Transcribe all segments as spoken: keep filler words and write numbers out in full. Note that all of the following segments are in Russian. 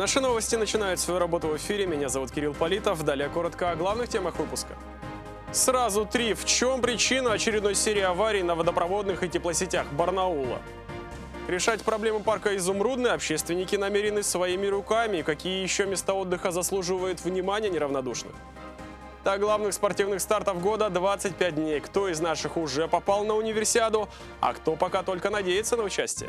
Наши новости начинают свою работу в эфире. Меня зовут Кирилл Политов. Далее коротко о главных темах выпуска. Сразу три. В чем причина очередной серии аварий на водопроводных и теплосетях Барнаула? Решать проблемы парка «Изумрудный» общественники намерены своими руками. Какие еще места отдыха заслуживают внимания неравнодушных? До главных спортивных стартов года двадцать пять дней. Кто из наших уже попал на универсиаду, а кто пока только надеется на участие?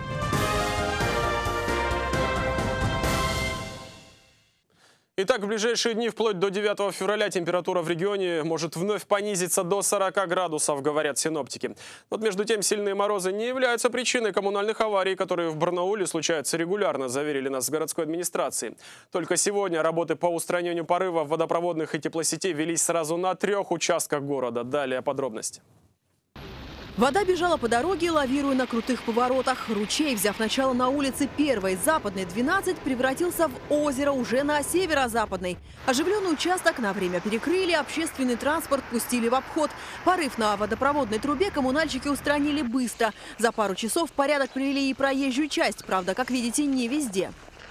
Итак, в ближайшие дни, вплоть до девятого февраля, температура в регионе может вновь понизиться до сорока градусов, говорят синоптики. Вот между тем, сильные морозы не являются причиной коммунальных аварий, которые в Барнауле случаются регулярно, заверили нас с городской администрации. Только сегодня работы по устранению порывов водопроводных и теплосетей велись сразу на трех участках города. Далее подробности. Вода бежала по дороге, лавируя на крутых поворотах. Ручей, взяв начало на улице первой, Западной, двенадцать, превратился в озеро уже на северо-западной. Оживленный участок на время перекрыли, общественный транспорт пустили в обход. Порыв на водопроводной трубе коммунальщики устранили быстро. За пару часов в порядок привели и проезжую часть, правда, как видите, не везде.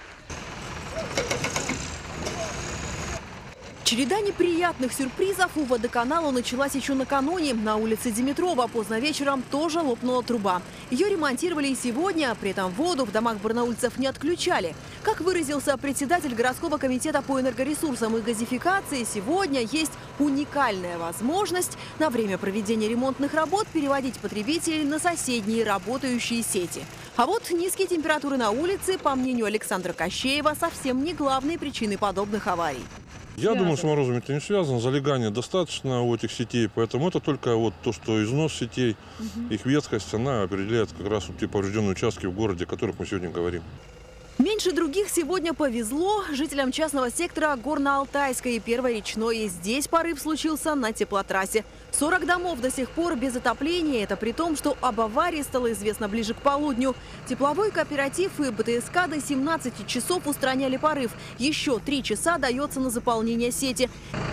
Череда неприятных сюрпризов у водоканала началась еще накануне. На улице Димитрова поздно вечером тоже лопнула труба. Ее ремонтировали и сегодня, при этом воду в домах барнаульцев не отключали. Как выразился председатель городского комитета по энергоресурсам и газификации, сегодня есть уникальная возможность на время проведения ремонтных работ переводить потребителей на соседние работающие сети. А вот низкие температуры на улице, по мнению Александра Кощеева, совсем не главные причины подобных аварий. Я Связано. думаю, с морозами это не связано. Залегания достаточно у этих сетей, поэтому это только вот то, что износ сетей, угу. их ветхость, она определяет как раз вот те поврежденные участки в городе, о которых мы сегодня говорим. Меньше других сегодня повезло жителям частного сектора Горно-Алтайской и Первой речной. Здесь порыв случился на теплотрассе. сорок домов до сих пор без отопления. Это при том, что об аварии стало известно ближе к полудню. Тепловой кооператив и БТСК до семнадцати часов устраняли порыв. Еще три часа дается на заполнение сети.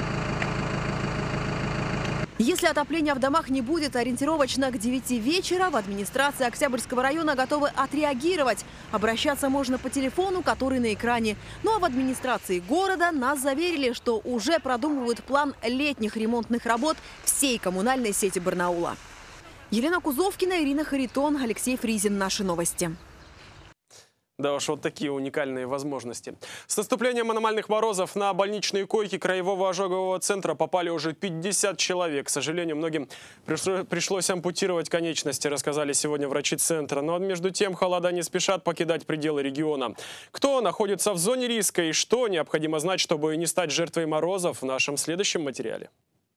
Если отопления в домах не будет ориентировочно к девяти вечера, в администрации Октябрьского района готовы отреагировать. Обращаться можно по телефону, который на экране. Ну а в администрации города нас заверили, что уже продумывают план летних ремонтных работ всей коммунальной сети Барнаула. Елена Кузовкина, Ирина Харитон, Алексей Фризин. Наши новости. Да уж, вот такие уникальные возможности. С наступлением аномальных морозов на больничные койки краевого ожогового центра попали уже пятьдесят человек. К сожалению, многим пришлось ампутировать конечности, рассказали сегодня врачи центра. Но между тем холода не спешат покидать пределы региона. Кто находится в зоне риска и что необходимо знать, чтобы не стать жертвой морозов, в нашем следующем материале.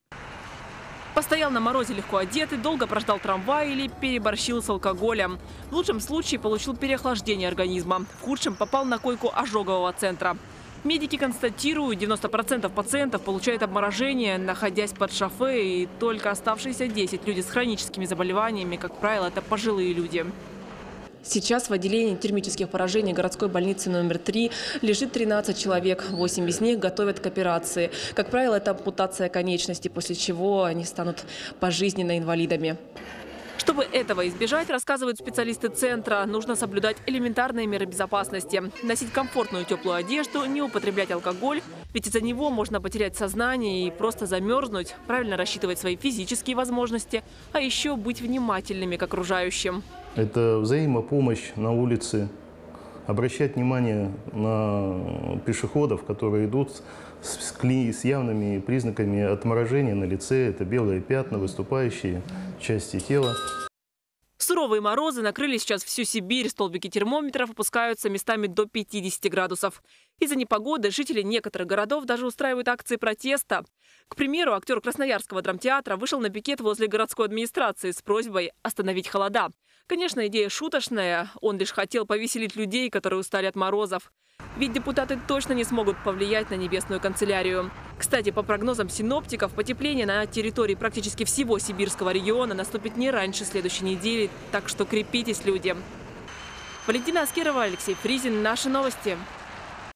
Постоял на морозе легко одетый, долго прождал трамвай или переборщил с алкоголем. В лучшем случае получил переохлаждение организма. В худшем попал на койку ожогового центра. Медики констатируют, девяносто процентов пациентов получают обморожение, находясь под шофе. И только оставшиеся десять люди с хроническими заболеваниями, как правило, это пожилые люди. Сейчас в отделении термических поражений городской больницы номер три лежит тринадцать человек. восемь из них готовят к операции. Как правило, это ампутация конечности, после чего они станут пожизненно инвалидами. Чтобы этого избежать, рассказывают специалисты центра, нужно соблюдать элементарные меры безопасности. Носить комфортную теплую одежду, не употреблять алкоголь, ведь из-за него можно потерять сознание и просто замерзнуть, правильно рассчитывать свои физические возможности, а еще быть внимательными к окружающим. Это взаимопомощь на улице, обращать внимание на пешеходов, которые идут с, с явными признаками отморожения на лице. Это белые пятна, выступающие части тела. Суровые морозы накрыли сейчас всю Сибирь. Столбики термометров опускаются местами до пятидесяти градусов. Из-за непогоды жители некоторых городов даже устраивают акции протеста. К примеру, актер Красноярского драмтеатра вышел на пикет возле городской администрации с просьбой остановить холода. Конечно, идея шуточная. Он лишь хотел повеселить людей, которые устали от морозов. Ведь депутаты точно не смогут повлиять на небесную канцелярию. Кстати, по прогнозам синоптиков, потепление на территории практически всего сибирского региона наступит не раньше следующей недели. Так что крепитесь, люди. Валентина Аскерова, Алексей Фризин. Наши новости.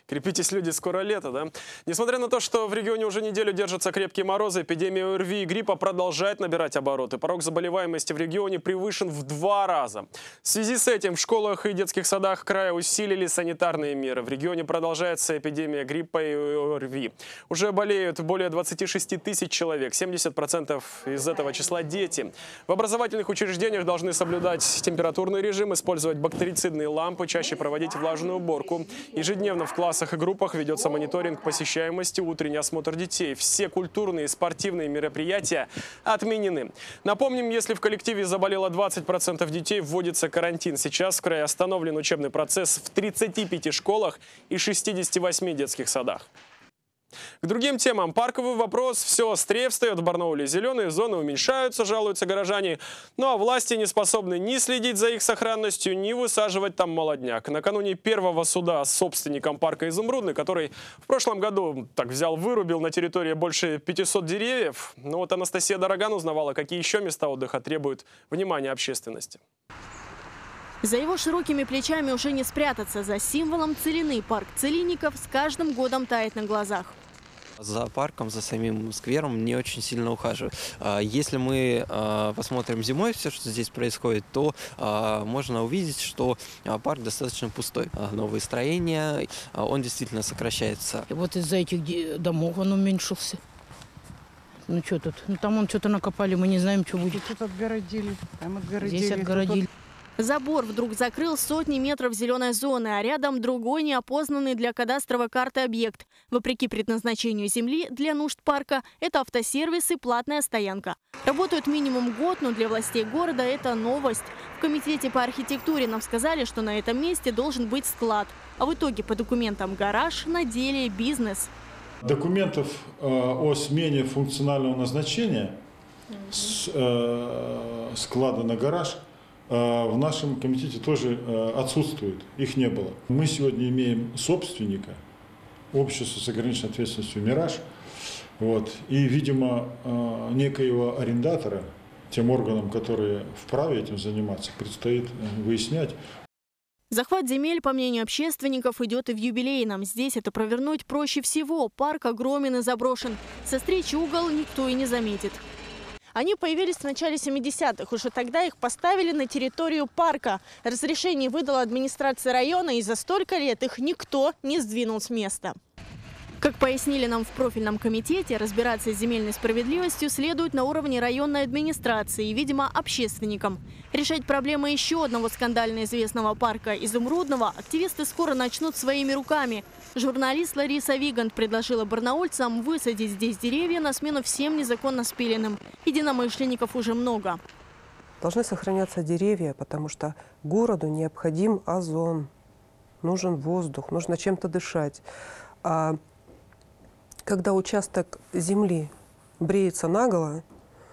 Крепитесь, люди, скоро лето, да? Несмотря на то, что в регионе уже неделю держатся крепкие морозы, эпидемия ОРВИ и гриппа продолжает набирать обороты. Порог заболеваемости в регионе превышен в два раза. В связи с этим в школах и детских садах края усилили санитарные меры. В регионе продолжается эпидемия гриппа и ОРВИ. Уже болеют более двадцати шести тысяч человек, семьдесят процентов из этого числа дети. В образовательных учреждениях должны соблюдать температурный режим, использовать бактерицидные лампы, чаще проводить влажную уборку. Ежедневно в классах и группах ведется мониторинг посещаемости, утренний осмотр детей. Все культурные и спортивные мероприятия отменены. Напомним, если в коллективе заболело двадцать процентов детей, вводится карантин. Сейчас в крае остановлен учебный процесс в тридцати пяти школах и шестидесяти восьми детских садах. К другим темам. Парковый вопрос все острее встает в Барнауле. Зеленые зоны уменьшаются, жалуются горожане. Ну а власти не способны ни следить за их сохранностью, ни высаживать там молодняк. Накануне первого суда с собственником парка «Изумрудный», который в прошлом году так взял, вырубил на территории больше пятисот деревьев. Ну вот Анастасия Дороган узнавала, какие еще места отдыха требуют внимания общественности. За его широкими плечами уже не спрятаться. За символом целины парк Целинников с каждым годом тает на глазах. За парком, за самим сквером не очень сильно ухаживаю. Если мы посмотрим зимой все, что здесь происходит, то можно увидеть, что парк достаточно пустой. Новые строения, он действительно сокращается. И вот из-за этих домов он уменьшился. Ну что тут? Ну там он что-то накопали, мы не знаем, что будет. Тут отгородили, там отгородили. Здесь отгородили. Забор вдруг закрыл сотни метров зеленой зоны, а рядом другой неопознанный для кадастровой карты объект. Вопреки предназначению земли для нужд парка это автосервис и платная стоянка. Работают минимум год, но для властей города это новость. В комитете по архитектуре нам сказали, что на этом месте должен быть склад. А в итоге по документам гараж, на деле бизнес. Документов э, о смене функционального назначения с э, склада на гараж в нашем комитете тоже отсутствует, их не было. Мы сегодня имеем собственника, общество с ограниченной ответственностью «Мираж», вот, и, видимо, некоего арендатора, тем органам, которые вправе этим заниматься, предстоит выяснять. Захват земель, по мнению общественников, идет и в юбилейном. Здесь это провернуть проще всего. Парк огромен и заброшен. Со встречи угол никто и не заметит. Они появились в начале семидесятых. Уже тогда их поставили на территорию парка. Разрешение выдала администрация района, и за столько лет их никто не сдвинул с места. Как пояснили нам в профильном комитете, разбираться с земельной справедливостью следует на уровне районной администрации и, видимо, общественникам. Решать проблемы еще одного скандально известного парка «Изумрудного» активисты скоро начнут своими руками. Журналист Лариса Вигант предложила барнаульцам высадить здесь деревья на смену всем незаконно спиленным. Единомышленников уже много. Должны сохраняться деревья, потому что городу необходим озон, нужен воздух, нужно чем-то дышать. А когда участок земли бреется наголо,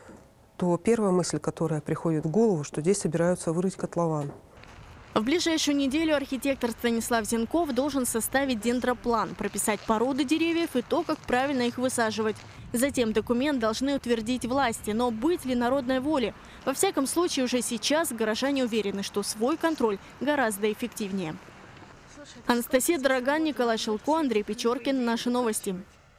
то первая мысль, которая приходит в голову, что здесь собираются вырыть котлован. В ближайшую неделю архитектор Станислав Зенков должен составить дендроплан, прописать породы деревьев и то, как правильно их высаживать. Затем документ должны утвердить власти. Но быть ли народной воле? Во всяком случае, уже сейчас горожане уверены, что свой контроль гораздо эффективнее. Анастасия Дороган, Николай Шелко, Андрей Печоркин. Наши новости.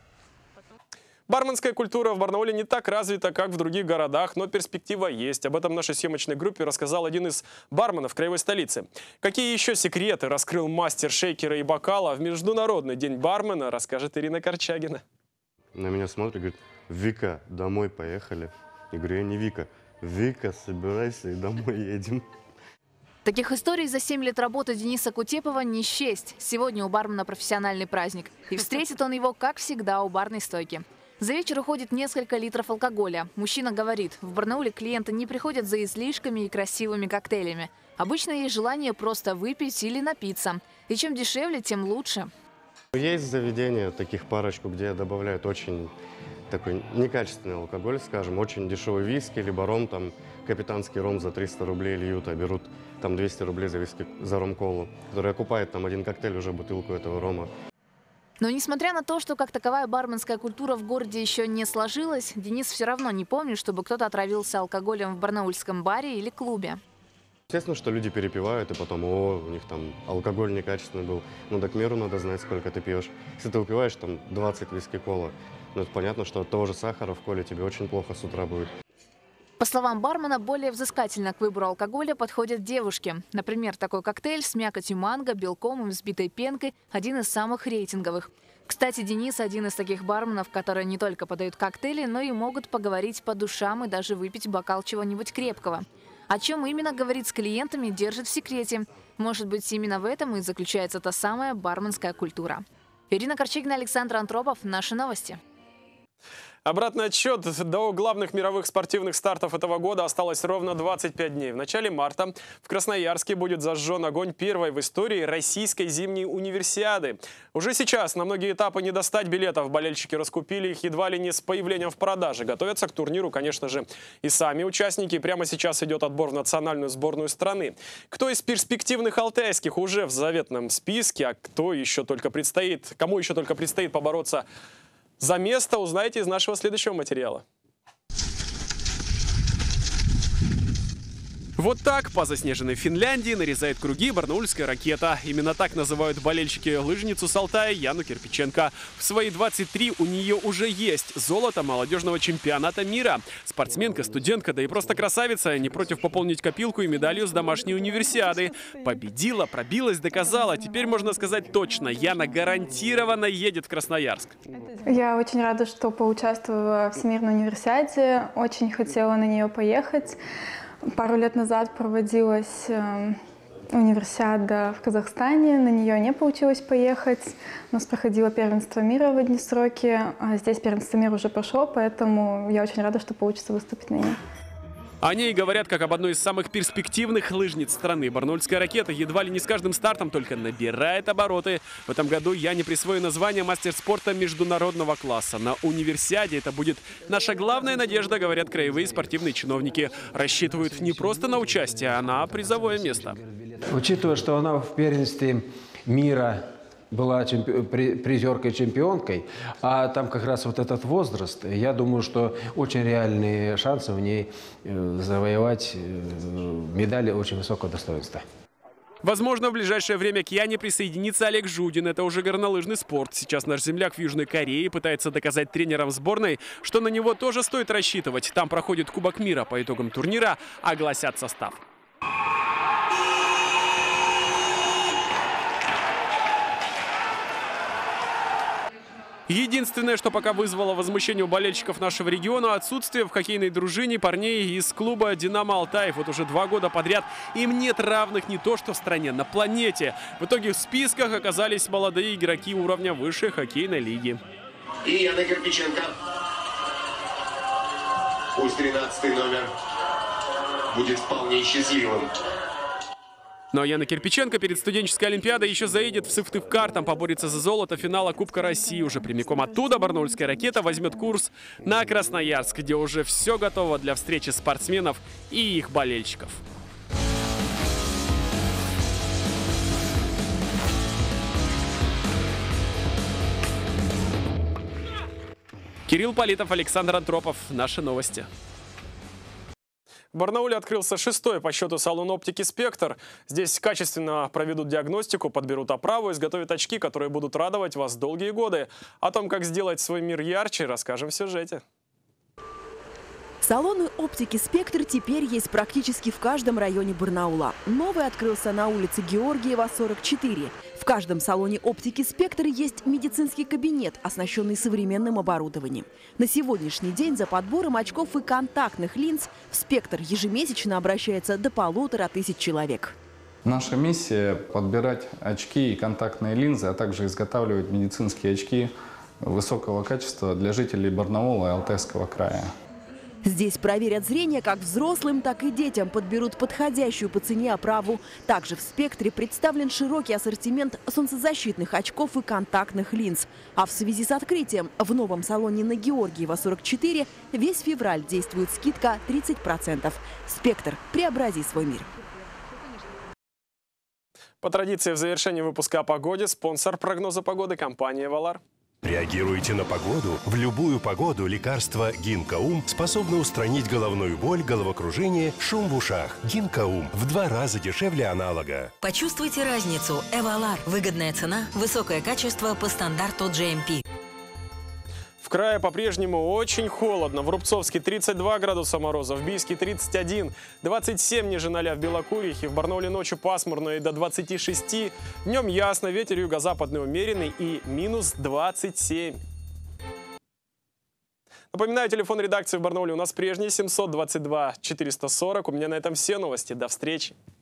Барменская культура в Барнауле не так развита, как в других городах, но перспектива есть. Об этом нашей съемочной группе рассказал один из барменов краевой столицы. Какие еще секреты раскрыл мастер шейкера и бокала в Международный день бармена, расскажет Ирина Корчагина. На меня смотрит и говорит: «Вика, домой поехали». Я говорю: «Я не Вика». «Вика, собирайся и домой едем». Таких историй за семь лет работы Дениса Кутепова не счесть. Сегодня у бармена профессиональный праздник. И встретит он его, как всегда, у барной стойки. За вечер уходит несколько литров алкоголя. Мужчина говорит, в Барнауле клиенты не приходят за излишками и красивыми коктейлями. Обычно есть желание просто выпить или напиться. И чем дешевле, тем лучше. Есть заведения, таких парочку, где добавляют очень такой некачественный алкоголь, скажем, очень дешевый виски, либо ром, там, капитанский ром за триста рублей льют, а берут там двести рублей за виски, за ром-колу, который окупает там один коктейль, уже бутылку этого рома. Но несмотря на то, что как таковая барменская культура в городе еще не сложилась, Денис все равно не помнит, чтобы кто-то отравился алкоголем в барнаульском баре или клубе. Естественно, что люди перепивают, и потом, о, у них там алкоголь некачественный был. Ну, так меру надо знать, сколько ты пьешь. Если ты выпиваешь там двадцать виски-кола, ну, это понятно, что от того же сахара в коле тебе очень плохо с утра будет. По словам бармена, более взыскательно к выбору алкоголя подходят девушки. Например, такой коктейль с мякотью манго, белком и взбитой пенкой – один из самых рейтинговых. Кстати, Денис – один из таких барменов, которые не только подают коктейли, но и могут поговорить по душам и даже выпить бокал чего-нибудь крепкого. О чем именно говорит с клиентами, держит в секрете. Может быть, именно в этом и заключается та самая барменская культура. Ирина Корчигина, Александр Антропов. Наши новости. Обратный отсчет до главных мировых спортивных стартов этого года осталось ровно двадцать пять дней. В начале марта в Красноярске будет зажжен огонь первой в истории российской зимней универсиады. Уже сейчас на многие этапы не достать билетов. Болельщики раскупили их едва ли не с появлением в продаже. Готовятся к турниру, конечно же, и сами участники. Прямо сейчас идет отбор в национальную сборную страны. Кто из перспективных алтайских уже в заветном списке, а кто еще только предстоит, кому еще только предстоит побороться за место, узнаете из нашего следующего материала. Вот так по заснеженной Финляндии нарезает круги барнаульская ракета. Именно так называют болельщики лыжницу с Алтая Яну Кирпиченко. В свои двадцать три у нее уже есть золото молодежного чемпионата мира. Спортсменка, студентка, да и просто красавица, не против пополнить копилку и медалью с домашней универсиады. Победила, пробилась, доказала. Теперь можно сказать точно, Яна гарантированно едет в Красноярск. Я очень рада, что поучаствовала в Всемирной универсиаде. Очень хотела на нее поехать. Пару лет назад проводилась э, универсиада в Казахстане, на нее не получилось поехать. У нас проходило первенство мира в одни сроки, а здесь первенство мира уже прошло, поэтому я очень рада, что получится выступить на ней. О ней говорят как об одной из самых перспективных лыжниц страны. Барнаульская ракета едва ли не с каждым стартом только набирает обороты. В этом году Яне присвоено звание мастер спорта международного класса. На универсиаде это будет наша главная надежда, говорят краевые спортивные чиновники. Рассчитывают не просто на участие, а на призовое место. Учитывая, что она в первенстве мира была чемпи- призеркой-чемпионкой, а там как раз вот этот возраст, я думаю, что очень реальные шансы в ней э, завоевать э, медали очень высокого достоинства. Возможно, в ближайшее время к Яне присоединится Олег Жудин. Это уже горнолыжный спорт. Сейчас наш земляк в Южной Корее пытается доказать тренерам сборной, что на него тоже стоит рассчитывать. Там проходит Кубок мира. По итогам турнира огласят состав. Единственное, что пока вызвало возмущение у болельщиков нашего региона – отсутствие в хоккейной дружине парней из клуба «Динамо Алтай». Вот уже два года подряд им нет равных не то что в стране, на планете. В итоге в списках оказались молодые игроки уровня высшей хоккейной лиги. И Яна Кирпиченко. Пусть тринадцатый номер будет вполне счастливым. Но Яна Кирпиченко перед студенческой олимпиадой еще заедет в Сыктывкар, там поборется за золото финала Кубка России. Уже прямиком оттуда барнаульская ракета возьмет курс на Красноярск, где уже все готово для встречи спортсменов и их болельщиков. Кирилл Политов, Александр Антропов. Наши новости. В Барнауле открылся шестой по счету салон оптики «Спектр». Здесь качественно проведут диагностику, подберут оправу, изготовят очки, которые будут радовать вас долгие годы. О том, как сделать свой мир ярче, расскажем в сюжете. Салоны оптики «Спектр» теперь есть практически в каждом районе Барнаула. Новый открылся на улице Георгиева, сорок четыре. В каждом салоне оптики «Спектр» есть медицинский кабинет, оснащенный современным оборудованием. На сегодняшний день за подбором очков и контактных линз в «Спектр» ежемесячно обращается до полутора тысяч человек. Наша миссия – подбирать очки и контактные линзы, а также изготавливать медицинские очки высокого качества для жителей Барнаула и Алтайского края. Здесь проверят зрение как взрослым, так и детям, подберут подходящую по цене оправу. Также в «Спектре» представлен широкий ассортимент солнцезащитных очков и контактных линз. А в связи с открытием в новом салоне на Георгиева, сорок четыре, весь февраль действует скидка тридцать процентов. «Спектр» – преобрази свой мир. По традиции в завершении выпуска о погоде спонсор прогноза погоды – компания «Валар». Реагируйте на погоду. В любую погоду лекарство Гинкоум способно устранить головную боль, головокружение, шум в ушах. Гинкоум в два раза дешевле аналога. Почувствуйте разницу. Эвалар. Выгодная цена, высокое качество по стандарту джей эм пи. В крае по-прежнему очень холодно. В Рубцовске тридцать два градуса мороза, в Бийске тридцать один, двадцать семь ниже ноля в Белокурьихе, в Барнауле ночью пасмурно и до двадцати шести. Днем ясно, ветер юго-западный умеренный и минус двадцать семь. Напоминаю, телефон редакции в Барнауле у нас прежний семьсот двадцать два четыреста сорок. У меня на этом все новости. До встречи.